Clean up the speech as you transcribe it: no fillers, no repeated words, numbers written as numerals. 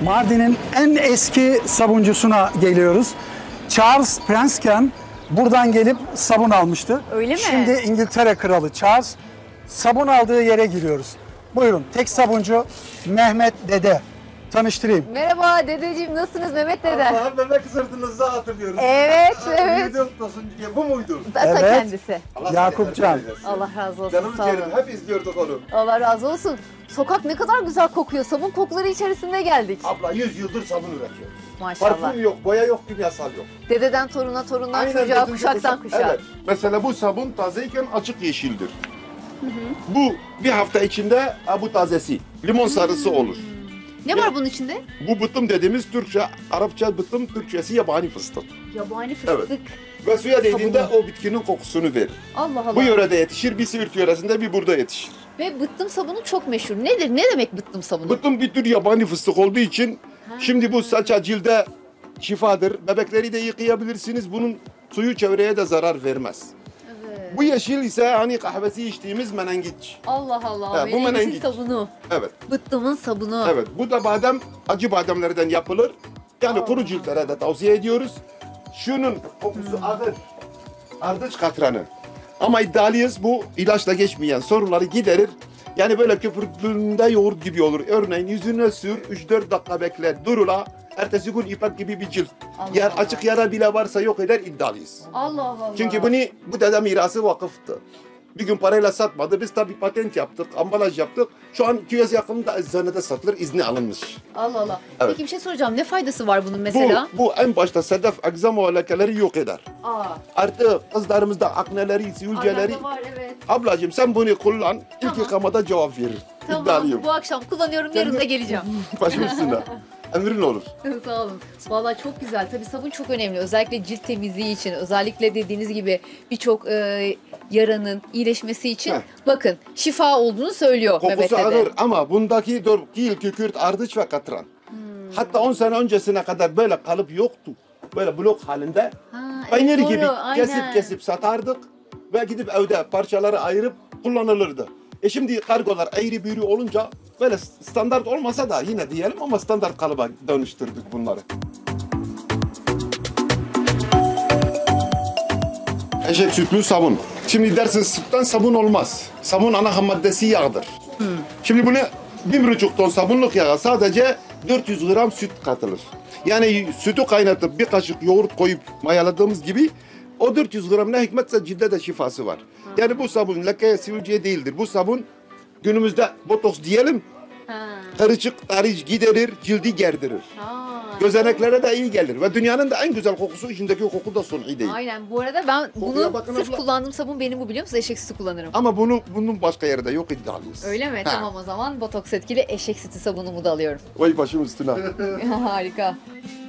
Mardin'in en eski sabuncusuna geliyoruz. Charles Prensken buradan gelip sabun almıştı. Öyle mi? Şimdi İngiltere Kralı Charles sabun aldığı yere giriyoruz. Buyurun, tek sabuncu Mehmet Dede. Tanıştırayım. Merhaba dedeciğim, nasılsınız Mehmet dede? Allah'ım bebek sırtınızı hatırlıyoruz. Evet, evet. Büyüdüm tosuncuya, bu muydu? Ta Evet. kendisi. Allah Yakupcan. seni eylesin. Allah razı olsun, Canım sağ olun. ciğerim, hep izliyorduk onu. Allah razı olsun. Sokak ne kadar güzel kokuyor. Sabun kokuları içerisinde geldik. Abla 100 yıldır sabun üretiyoruz. Maşallah. Parfüm yok, boya yok, kimyasal yok. Dededen toruna, torundan Aynen çocuğa, dedemden kuşaktan kuşağa. Evet. Mesela bu sabun tazeyken açık yeşildir. Bu bir hafta içinde bu tazesi. Limon sarısı olur. Ne var bunun içinde? Bu bıtım dediğimiz Türkçe, Arapça bıtım, Türkçesi yabani fıstık. Yabani fıstık. Ve suya değdiğinde Sabunu. o bitkinin kokusunu verir. Allah Allah. Bu yörede yetişir, bir Siirt yöresinde bir burada yetişir. Ve bıttım sabunu çok meşhur. Nedir? Ne demek bıttım sabunu? Bıtım bir tür yabani fıstık olduğu için şimdi bu saça cilde şifadır. Bebekleri de yıkayabilirsiniz. Bunun suyu çevreye de zarar vermez. Evet. Bu yeşil ise hani kahvesi içtiğimiz menengiç. Allah Allah. Ha, bu Menengiç'in menengiç. sabunu. Evet. Bıttımın sabunu. Evet. Bu da badem, acı bademlerden yapılır. Yani kuru ciltlere de tavsiye ediyoruz. Şunun kokusu ardıç. Ardıç katranı. Ama iddialıyız, bu ilaçla geçmeyen sorunları giderir. Yani böyle köpürdüğünde yoğurt gibi olur. Örneğin yüzüne sür, 3-4 dakika bekle, durula. Ertesi gün ipek gibi bir cilt. Allah Yer, Allah. açık yara bile varsa yok eder, iddialıyız. Allah Allah. Çünkü bu dede mirası vakıftı. Bir gün parayla satmadı. Biz tabii patent yaptık, ambalaj yaptık. Şu an 200 yakınında eczanede satılır, izni alınmış. Allah Allah. Evet. Peki bir şey soracağım. Ne faydası var bunun mesela? Bu en başta sedef, egzama ve lekeleri yok eder. Aa. Artı kızlarımızda akneleri, sivilceleri. Aynen var, evet. Ablacığım sen bunu kullan, Tamam. ilk yıkamada cevap verir. Tamam. İddialıyım. Bu akşam kullanıyorum. Yarın da geleceğim. Başım üstüne. Emrin olur. Sağ olun. Vallahi çok güzel. Tabii sabun çok önemli. Özellikle cilt temizliği için. Özellikle dediğiniz gibi birçok yaranın iyileşmesi için. Heh. Bakın şifa olduğunu söylüyor Mehmet Kokusu dede. ağır ama bundaki kil, kükürt, ardıç ve katran. Hatta 10 sene öncesine kadar böyle kalıp yoktu. Böyle blok halinde. Ha, Peynir doğru, gibi aynen. kesip satardık ve gidip evde parçaları ayırıp kullanılırdı. Şimdi kargolar eğri büğrü olunca böyle standart olmasa da yine diyelim ama standart kalıba dönüştürdük bunları. Eşek sütlü sabun. Şimdi dersiniz sütten sabun olmaz. Sabun ana ham maddesi yağdır. Şimdi bunu 1,5 ton sabunluk yağa sadece 400 gram süt katılır. Yani sütü kaynatıp bir kaşık yoğurt koyup mayaladığımız gibi o 400 gram ne hikmetse cilde de şifası var. Yani bu sabun lekeye, sivilceye değildir. Bu sabun günümüzde botoks diyelim, Ha. kırışık, tarih giderir, cildi gerdirir. Ha. Gözeneklere de iyi gelir ve dünyanın da en güzel kokusu içindeki o koku da suni değil. Aynen. Bu arada ben bunu bakın sırf abla. kullandığım sabun benim bu, biliyor musunuz? Eşek sütü kullanırım. Ama bunun başka yerde yok, iddialıyız. Öyle mi? Ha. Tamam, o zaman botoks etkili eşek sütü sabunumu da alıyorum. Vay başım üstüne. Harika.